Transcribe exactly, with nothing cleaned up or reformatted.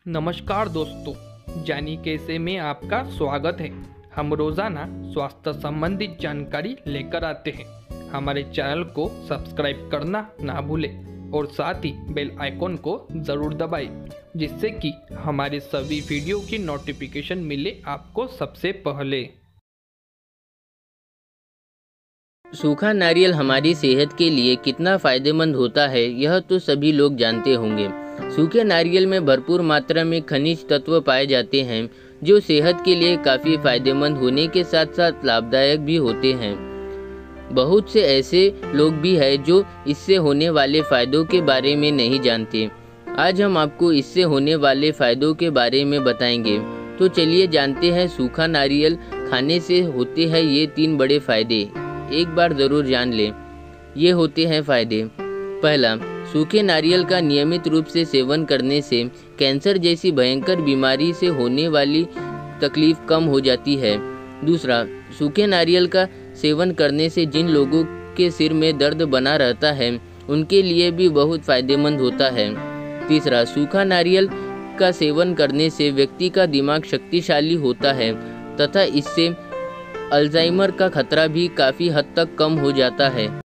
नमस्कार दोस्तों, जानी कैसे में आपका स्वागत है। हम रोज़ाना स्वास्थ्य संबंधित जानकारी लेकर आते हैं। हमारे चैनल को सब्सक्राइब करना ना भूलें और साथ ही बेल आइकॉन को ज़रूर दबाएं, जिससे कि हमारे सभी वीडियो की नोटिफिकेशन मिले आपको सबसे पहले। सूखा नारियल हमारी सेहत के लिए कितना फ़ायदेमंद होता है, यह तो सभी लोग जानते होंगे। सूखे नारियल में भरपूर मात्रा में खनिज तत्व पाए जाते हैं, जो सेहत के लिए काफ़ी फ़ायदेमंद होने के साथ साथ लाभदायक भी होते हैं। बहुत से ऐसे लोग भी हैं जो इससे होने वाले फ़ायदों के बारे में नहीं जानते। आज हम आपको इससे होने वाले फ़ायदों के बारे में बताएंगे। तो चलिए जानते हैं सूखा नारियल खाने से होते हैं ये तीन बड़े फ़ायदे। एक बार ज़रूर जान लें। ये होते हैं फ़ायदे। पहला, सूखे नारियल का नियमित रूप से सेवन करने से कैंसर जैसी भयंकर बीमारी से होने वाली तकलीफ कम हो जाती है। दूसरा, सूखे नारियल का सेवन करने से जिन लोगों के सिर में दर्द बना रहता है, उनके लिए भी बहुत फ़ायदेमंद होता है। तीसरा, सूखा नारियल का सेवन करने से व्यक्ति का दिमाग शक्तिशाली होता है तथा इससे अल्जाइमर का खतरा भी काफ़ी हद तक कम हो जाता है।